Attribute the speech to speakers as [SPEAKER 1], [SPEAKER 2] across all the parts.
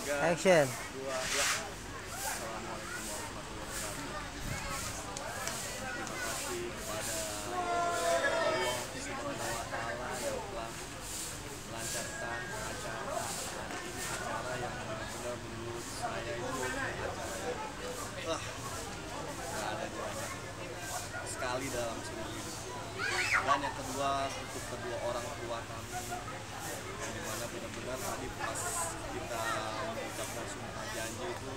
[SPEAKER 1] Action.
[SPEAKER 2] Dua, ya. Assalamualaikum warahmatullahi wabarakatuh. Terima kasih kepada Allah Subhanahu wa Ta'ala yang telah melancarkan acara hari ini, acara yang benar-benar menurut saya itu acara yang nggak ada duanya sekali dalam seumur hidup. Dan yang kedua untuk kedua orang tua kami, yang dimana benar-benar tadi pas kita mengucapkan sumpah janji itu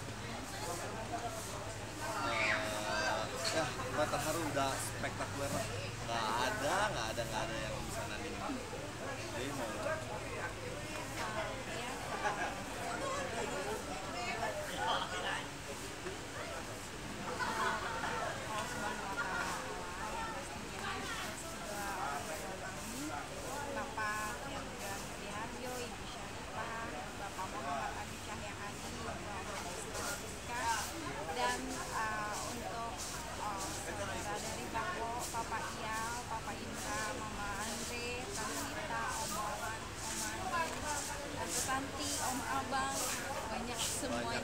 [SPEAKER 2] ya terharu, udah spektakuler lah. Nggak ada yang bisa nandingin. Jadi mau ucap
[SPEAKER 3] Tanti, Om Abang, banyak semuanya.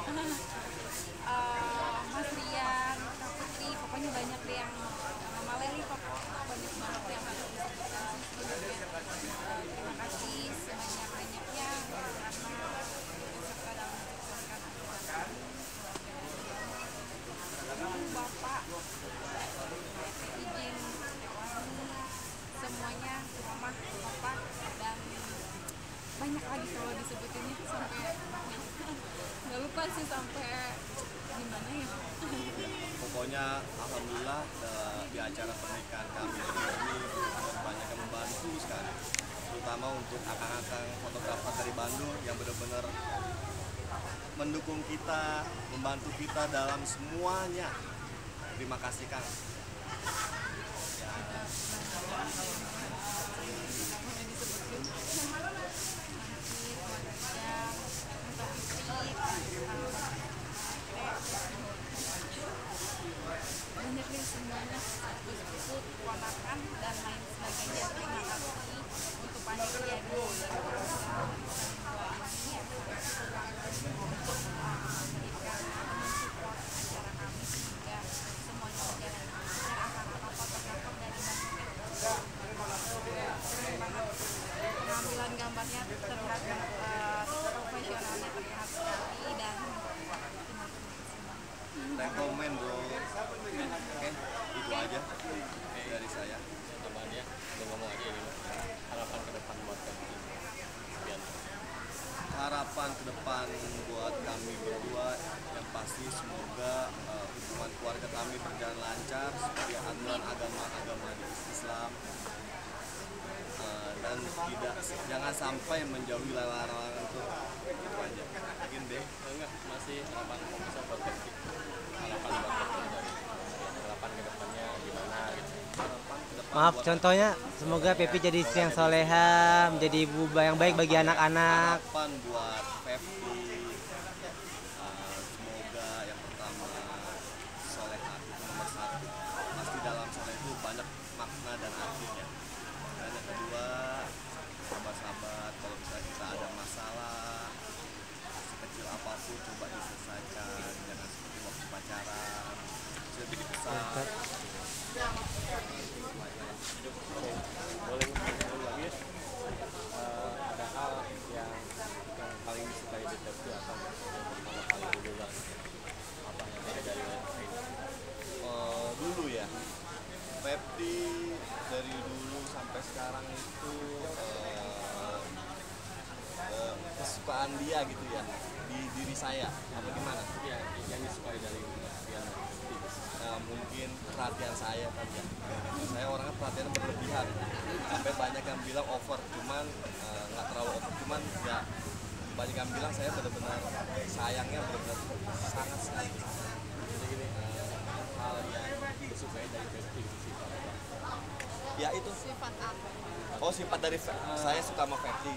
[SPEAKER 3] Mas Rian, Kak Putri, pokoknya banyak deh yang Mama Leli, banyak banget yang harus disebutkan sih sebenarnya. Terima kasih sebanyak-banyaknya karena berserta dalam menciptakan acara kami. Bapak, izin semuanya, Mama, Papa, dan banyak lagi kalau disebutinnya sampai nggak lupa sih sampai gimana ya.
[SPEAKER 2] Pokoknya alhamdulillah di acara pernikahan kami ini banyak yang membantu sekali, terutama untuk akang-akang fotografer dari Bandung yang benar-benar mendukung kita, membantu kita dalam semuanya. Terima kasih Kang.
[SPEAKER 3] Banyak deh semuanya, sepupu, keponakan dan lain sebagainya. Terima kasih untuk panitia dulu untuk menjadikan mensupport acara kami sehingga semuanya berjalan lancar. Akan fotografer dari Bandung pengambilan gambarnya terlihat profesionalnya, terlihat sekali, dan
[SPEAKER 2] Rekomen bro. Oke, itu aja dari saya.
[SPEAKER 4] Tambahannya, udah ngomong aja ini harapan ke depan buat kami.
[SPEAKER 2] Harapan ke depan buat kami berdua yang pasti semoga hubungan keluarga kami berjalan lancar seperti aturan agama di Islam, dan jangan sampai menjauhi larangan itu aja. Mungkin deh.
[SPEAKER 4] Enggak, masih harapan bisa buat kami. Harapan buat kami dari harapan ke depannya gimana gitu.
[SPEAKER 1] Maaf, contohnya semoga Pepi jadi istri yang soleha, menjadi ibu yang baik bagi anak-anak.
[SPEAKER 2] Harapan buat Pepi, semoga yang pertama soleha itu nomor satu. Pasti dalam soleh itu banyak makna dan artinya. Dan yang kedua, sahabat-sahabat, kalau misalnya kita ada masalah sekecil apapun coba diselesaikan, jangan seperti waktu pacaran, lebih dibesar.
[SPEAKER 4] Boleh ngomong lagi ya? Ada hal yang paling disukai di Pepsi atau yang pertama kali dulu lah, apa yang beda dari lain?
[SPEAKER 2] Dulu ya, Pepsi dari dulu sampai sekarang itu kesukaan dia gitu ya di diri saya, apa gimana?
[SPEAKER 4] Ya, yang disukai dari yang
[SPEAKER 2] Mungkin perhatian saya kan ya. Saya orangnya perhatiannya berlebihan, sampai banyak yang bilang over, cuman nggak terlalu over, cuman ya banyak yang bilang saya benar-benar sayangnya benar-benar sangat sekali.
[SPEAKER 4] jadi gini, hal yang disukai dari Pepsi sifat apa?
[SPEAKER 2] Ya itu
[SPEAKER 3] sifat apa?
[SPEAKER 2] oh sifat dari saya suka sama Fetty.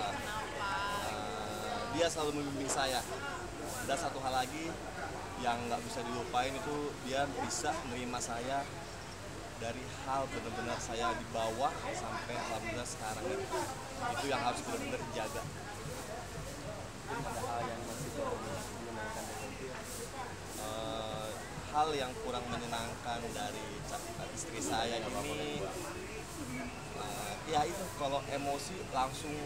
[SPEAKER 2] Dia selalu membimbing saya. Dan satu hal lagi yang nggak bisa dilupain itu dia bisa menerima saya dari hal benar-benar saya di bawah sampai alhamdulillah sekarang itu yang harus benar-benar dijaga.
[SPEAKER 4] ada hal yang masih kurang menyenangkan dari itu ya?
[SPEAKER 2] Hal yang kurang menyenangkan dari istri saya ini ya itu kalau emosi langsung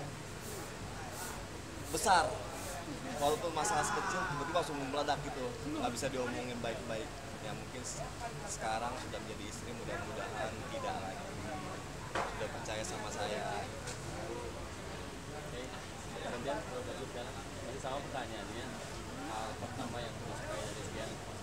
[SPEAKER 2] besar, walaupun masalah kecil tiba-tiba langsung meledak gitu, nggak bisa diomongin baik-baik. Ya mungkin sekarang sudah menjadi istri, mudah-mudahan tidak lagi, sudah percaya sama saya.
[SPEAKER 4] Oke, kemudian kalau lanjutkan masih sama pertanyaannya, hal pertama yang disukai dari dia